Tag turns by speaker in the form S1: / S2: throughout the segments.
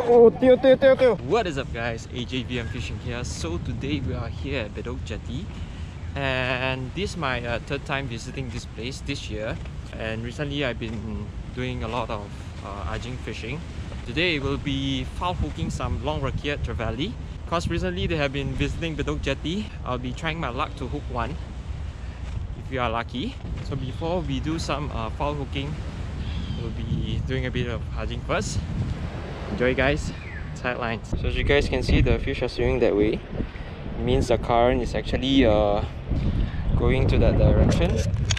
S1: Oh, Teo.
S2: What is up guys, AJVM Fishing here. So today we are here at Bedok Jetty and this is my third time visiting this place this year, and recently I've been doing a lot of arging fishing. Today we'll be foul hooking some long rakia trevally because recently they have been visiting Bedok Jetty. I'll be trying my luck to hook one if we are lucky. So before we do some foul hooking, we'll be doing a bit of arging first. Enjoy guys, sidelines. So as you guys can see, the fish are swimming that way. It means the current is actually going to that direction,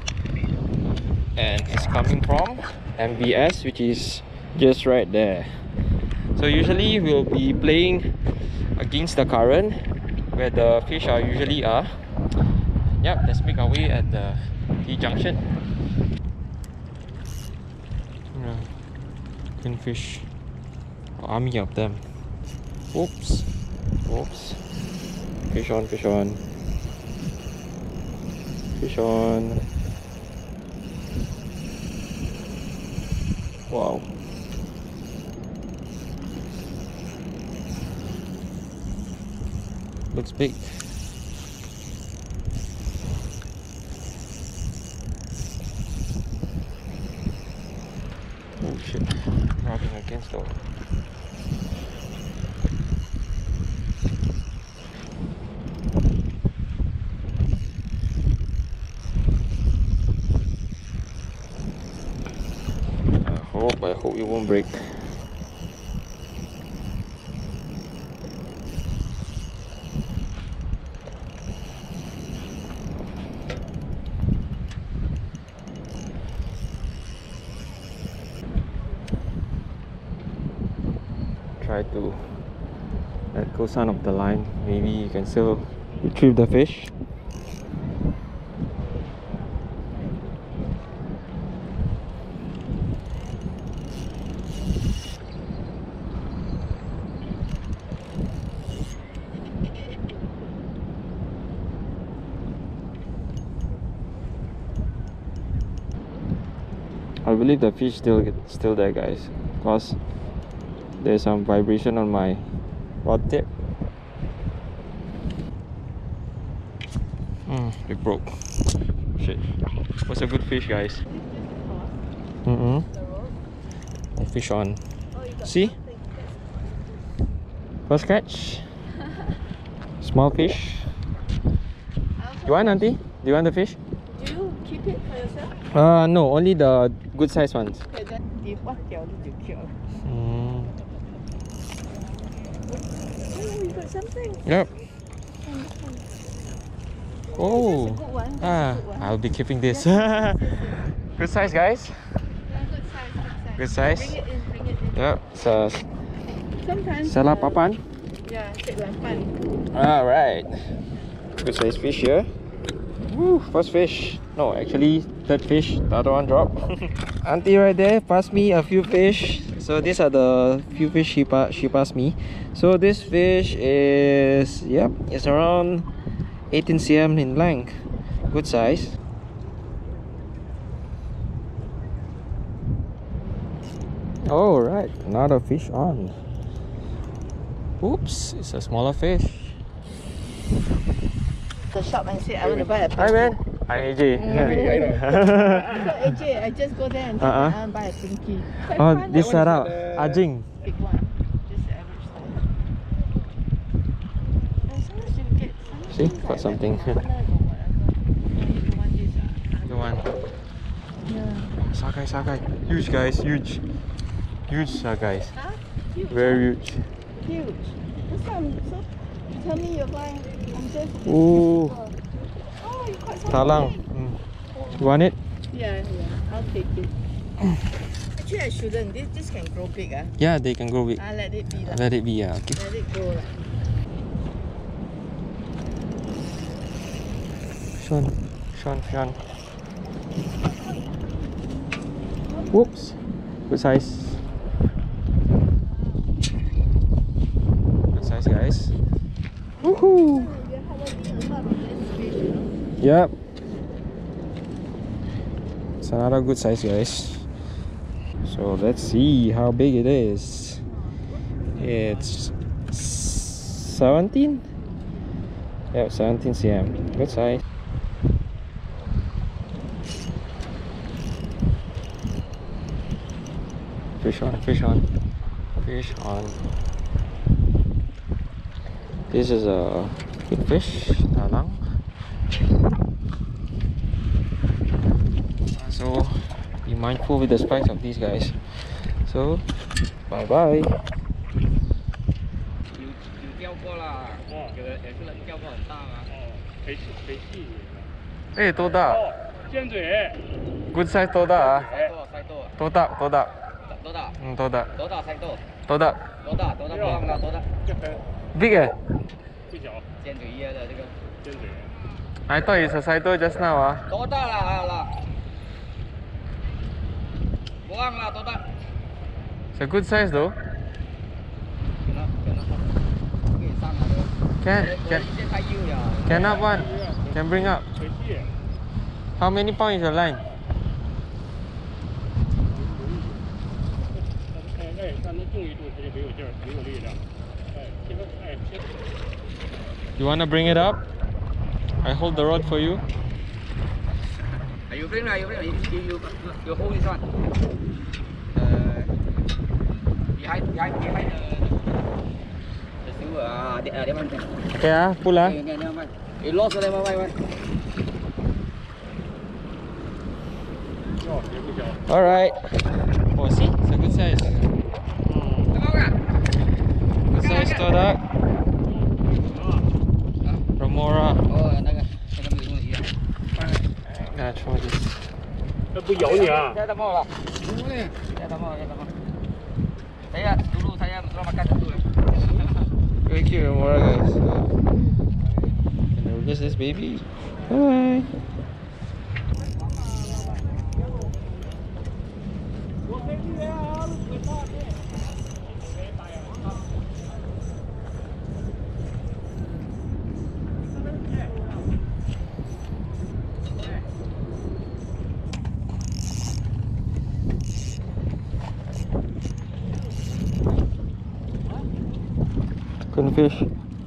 S2: and it's coming from MBS, which is just right there. So usually we'll be playing against the current where the fish are usually are. Yep, let's make our way at the T-junction. Fish. Army of them. Oops. Fish on. Wow. Looks big. Oh shit. Rubbing against the I hope it won't break. Try to let go some of the line. Maybe you can still retrieve the fish. I believe the fish still there guys, because there's some vibration on my rod tip. It broke. Shit. What's a good fish guys? Fish on. See? First catch. Small fish. You want, auntie? Do you want the fish?
S3: Do you keep it for yourself?
S2: No, only the good size ones.
S3: Okay, then if what you kill. Oh, you got something.
S2: Yep. Oh,
S3: that's a good one. That's a good one.
S2: I'll be keeping this. Good size, guys.
S3: Yeah,
S2: Good size.
S3: Bring it in.
S2: Yep. So,
S3: Sometimes.
S2: salah papan.
S3: Yeah, cik lampan.
S2: Alright. Good size fish here. Woo, first fish. No, actually, third fish. The other one dropped. Auntie right there passed me a few fish. So these are the few fish she passed me. So this fish is, yep, it's around 18 cm in length. Good size. Alright, another fish on. Oops, it's a smaller fish.
S3: The shop and say I want to buy a
S2: Hi man. I'm AJ.
S3: AJ, I just go there and I want to buy a pinky. Quite
S2: Oh,
S3: fun.
S2: this are Ajing.
S3: Big one. Just average size. As long as you get
S2: See, got something.
S3: Good
S2: one.
S3: Yeah.
S2: Sakai. Huge guys, huge guys.
S3: Huh? Huge.
S2: Very huge.
S3: Huge. That's why I'm so. You tell me you're buying. I'm just.
S2: Ooh.
S3: Oh, you caught something.
S2: Talang. You want it?
S3: Yeah, I'll take it. Actually, I shouldn't. This can grow big.
S2: Yeah, they can grow big.
S3: I'll let it be.
S2: Let it be, yeah. Okay.
S3: Let it grow.
S2: Sean. Whoops. Good size. Good size, guys. Woohoo! Yep. It's another good size, guys. So let's see how big it is. It's 17. Yeah, 17 cm. Good size. Fish on, fish on, fish on. This is a big fish, talang. So be mindful with the spikes of these guys. So bye bye.
S1: 有钓过啦，有的人钓过很大吗？
S4: 可以细。
S2: 哎，多大？
S4: 尖嘴。
S2: Good size 多大啊？
S1: 晒多，
S2: 多大？多大？
S1: 多大？
S2: 多大？
S1: 多大晒多？
S2: 多大？
S1: 多大？多大不忘了多大？
S2: Big 哎。
S4: 不小。
S1: 尖嘴叶的这个。
S4: 尖嘴。
S2: I thought it's a size just now 啊。
S1: 多大了？不忘了多大？
S2: It's a good size though.
S1: 可以上来的。
S2: Can up one. Can bring up.
S4: 可细。
S2: How many pounds is your line?
S4: 哎，让它动一动，它就没有劲儿，没有力量。哎，切。
S2: You wanna bring it up? I hold the rod for you.
S1: You bring này, you hold this one. Behind the silver. Để mang.
S2: Okay ah, pull ah.
S1: You lost it, bye.
S2: Alright. Oh, see? It's a good size. Good size todak. Remora.
S1: Oh, cái này bị gì à?
S2: Nah, try this.
S4: 它不咬你啊？
S1: Saya tak mau lah. Saya tak mau. Saya dulu belum makan dulu.
S2: Very cute Remora guys. Can I release this baby? Bye. Couldn't fish.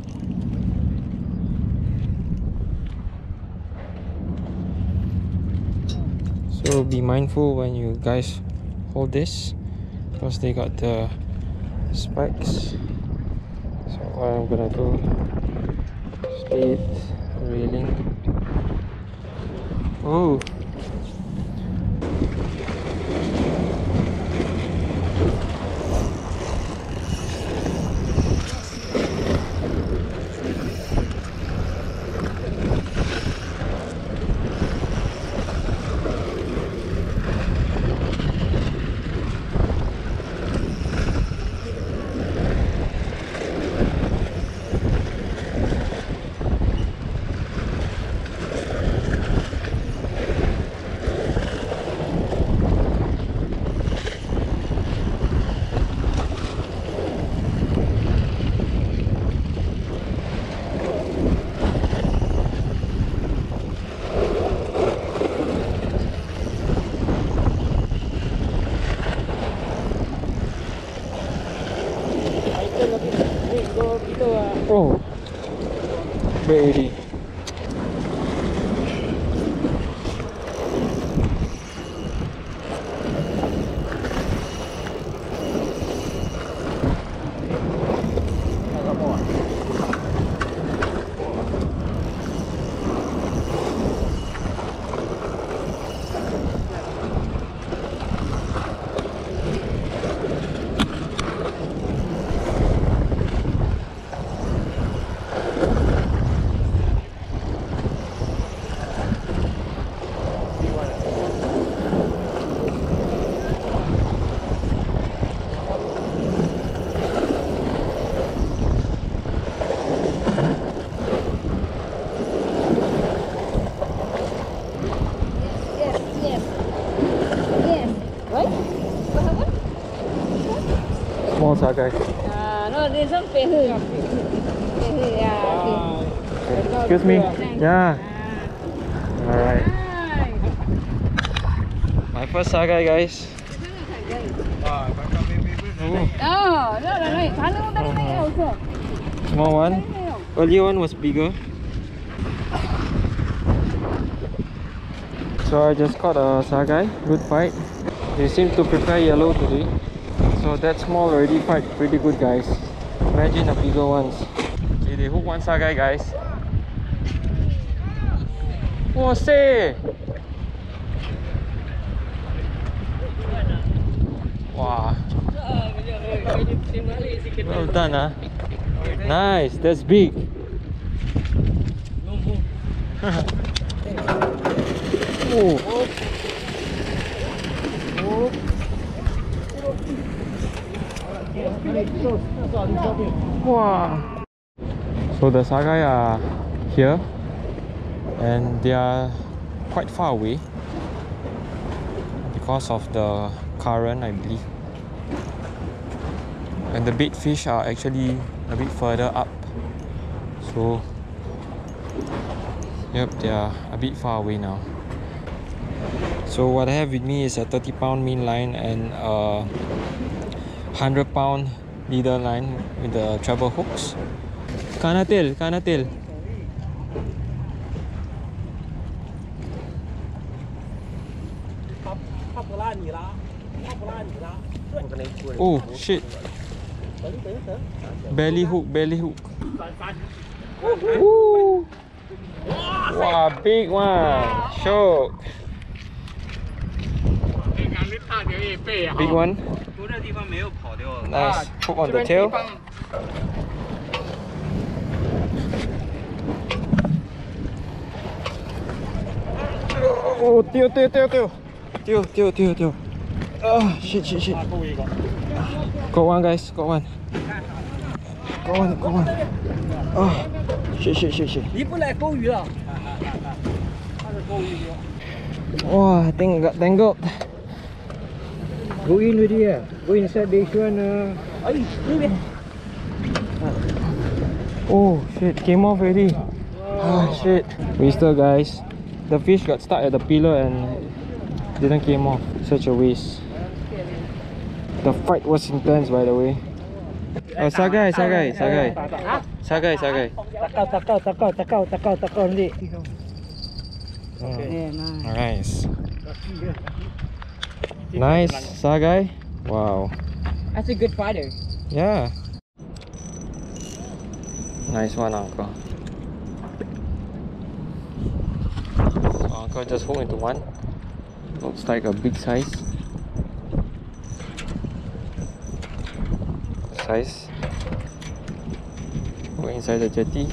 S2: So be mindful when you guys hold this because they got the spikes. So what I'm gonna do, straight reeling. Oh. Oh, ready. Small sagai.
S3: No, this one pehu. Pehu, yeah.
S2: Excuse me. Yeah. Alright. My first sagai, guys.
S3: Oh, no, sana tadi naik also.
S2: Small one. Earlier one was bigger. So I just caught a sagai. Good fight. They seem to prefer yellow today. So that small already fight pretty good, guys. Imagine the bigger ones. Okay, they hook one sagai, guys. Oh, say! Wow. Well done, huh? Nice, that's big. Oh. Wow. So the sagai are here and they are quite far away because of the current, I believe. And the bait fish are actually a bit further up. So yep, they are a bit far away now. So what I have with me is a 30-pound main line and a 100-pound leader line with the treble hooks. Kanatil, kanatil. Oh shit. Belly hook, belly hook. Woo. Wow, big one. Shock. Big one. Nice. Hook on the tail. Oh, Teo. Oh, shit. Got one, guys. Got one. Oh, shit.
S1: 你不来钩鱼了？
S2: Wow, I think I got tangled.
S1: Go in with here. Go inside this one.
S2: Oh shit, came off already. Oh shit. Wasted, guys. The fish got stuck at the pillar and didn't came off. Such a waste. The fight was intense, by the way. Oh, sagai.
S1: Takau nanti.
S2: Nice. Nice sagai. Wow.
S3: That's a good fighter.
S2: Yeah. Nice one, uncle. So uncle just hooked into one. Looks like a big size. Go inside the jetty.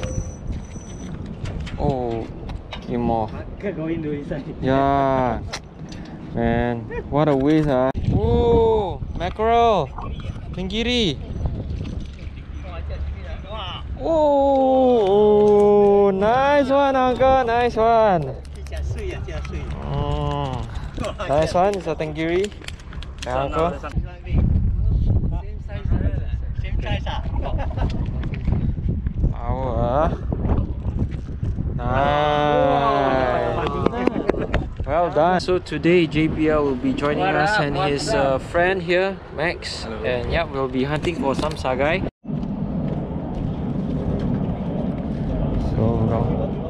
S2: Oh, came off.
S1: Go inside.
S2: Yeah, man, what a waste, huh? Oh, mackerel, tenggiri. Oh, nice one, uncle, nice one. Nice one, it's a tenggiri. Yeah, uncle. Power. Nice. Well done. So today JBL will be joining us and his friend here, Max. Hello. And yeah, we'll be hunting for some sagai. So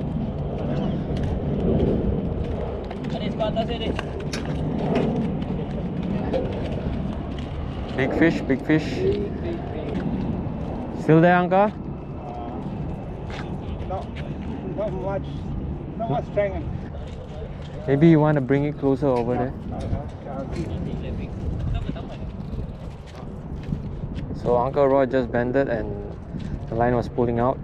S2: big fish. Still there, uncle?
S4: Not much strength.
S2: Maybe you want to bring it closer over there. So Uncle Rod just bended and the line was pulling out.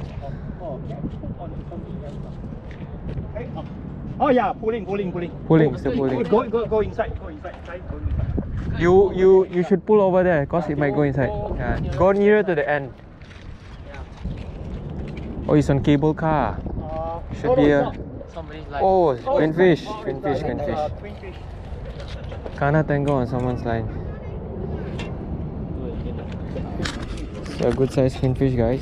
S4: Oh yeah, pulling.
S2: Still pulling.
S4: Go inside.
S2: You should pull over there because it might go inside. Yeah. Go nearer to the end. Oh, it's on cable car. Should be a... Oh, finfish. Kana tango on someone's line. It's a good sized finfish, guys.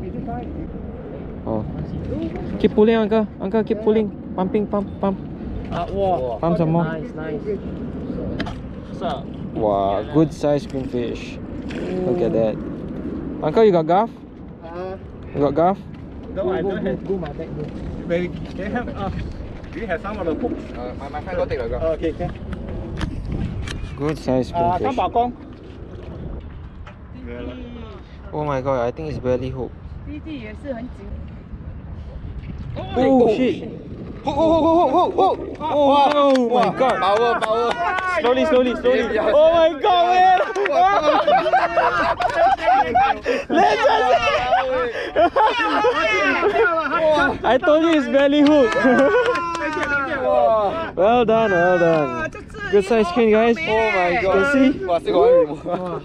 S2: Oh. Keep pulling, uncle. Uncle, keep pulling. Pumping, pump.
S1: Wow.
S2: Pump some more.
S1: Nice, nice. So,
S2: Wow, good size greenfish. Look at that. Uncle, you got gaff? You got gaff?
S4: No, I don't have.
S1: Go my back, go.
S4: Maybe can you have? Do you have some of the hooks?
S1: My friend go take the gaff.
S4: Okay, can.
S2: Good size greenfish.
S4: Kong.
S2: Oh my god, I think it's barely hooked.
S3: 弟弟也是很紧。
S2: Oh shit! Oh my god!
S1: Power.
S2: Slowly. Oh my god, man! I told you it's barely hooked. Well done. Good size skin, guys.
S1: Oh my god.
S2: You see?
S1: Wow, still got one more.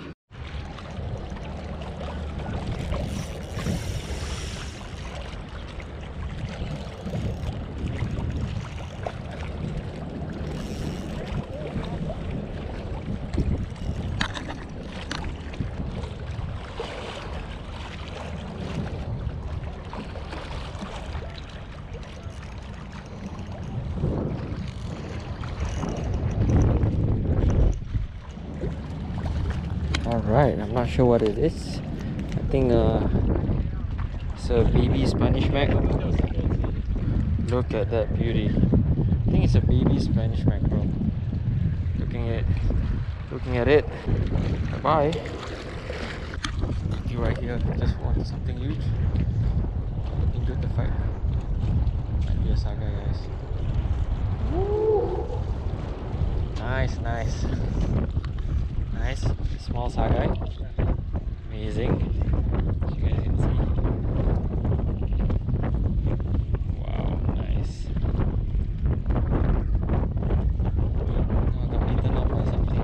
S2: Alright, I'm not sure what it is. I think it's a baby Spanish mackerel. Look at that beauty. I think it's a baby Spanish mackerel. Looking at it. Bye. You right here. Just want something huge. Looking good to fight. Might be a saga, guys. Woo! Nice. Small sagai. Amazing. As you guys can see. Wow, nice. Oh, got beaten up by something.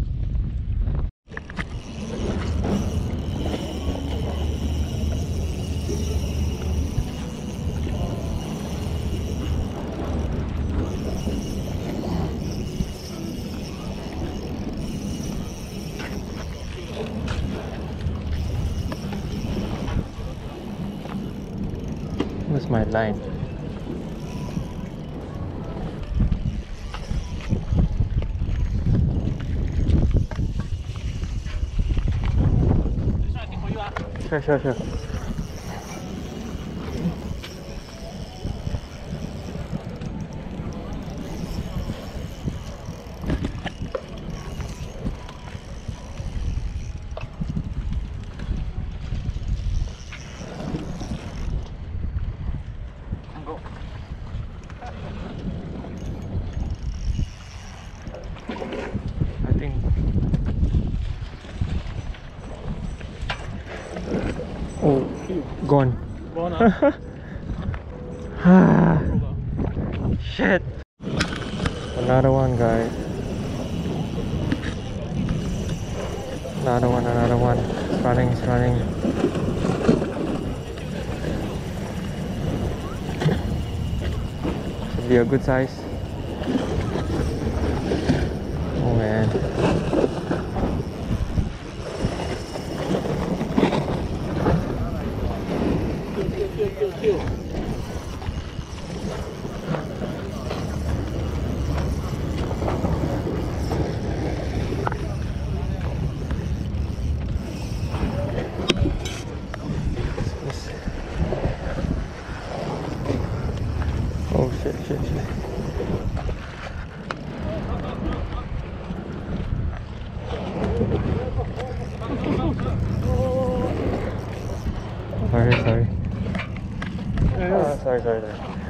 S2: Where's my line? Sure. I think gone. Shit. Another one, guys. Another one. It's running. Should be a good size. Oh man. Oh shit. Sorry. Sorry.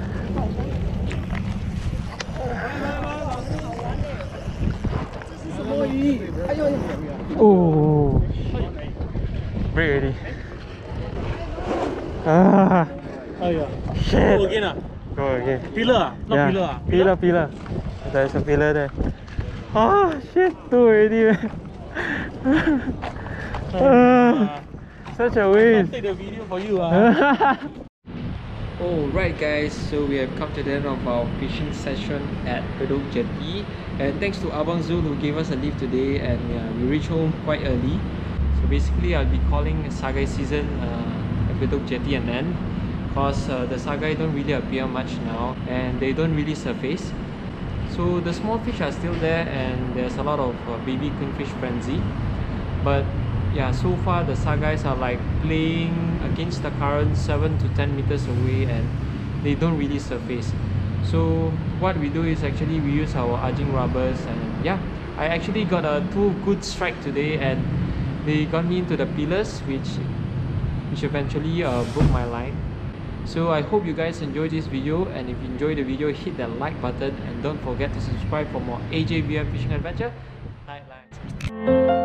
S2: Oh, break already. Shit. Go again.
S4: Pillar, not
S2: Yeah, pillar. There's a pillar there. Oh shit, two already, man. Such a waste.
S4: Take the video for you.
S2: Alright guys, so we have come to the end of our fishing session at Bedok Jetty, and thanks to Abang Zul who gave us a lift today, and we reached home quite early. So basically I'll be calling sagai season at Bedok Jetty and end, because the sagai don't really appear much now and they don't really surface. So the small fish are still there, and there's a lot of baby queenfish frenzy. But yeah, so far the sagais are like playing against the current 7 to 10 meters away, and they don't really surface. So what we do is actually we use our arging rubbers, and yeah, I actually got a 2 good strike today, and they got me into the pillars, which eventually broke my line. So I hope you guys enjoyed this video, and if you enjoyed the video, hit that like button, and don't forget to subscribe for more AJVM Fishing Adventure. Night.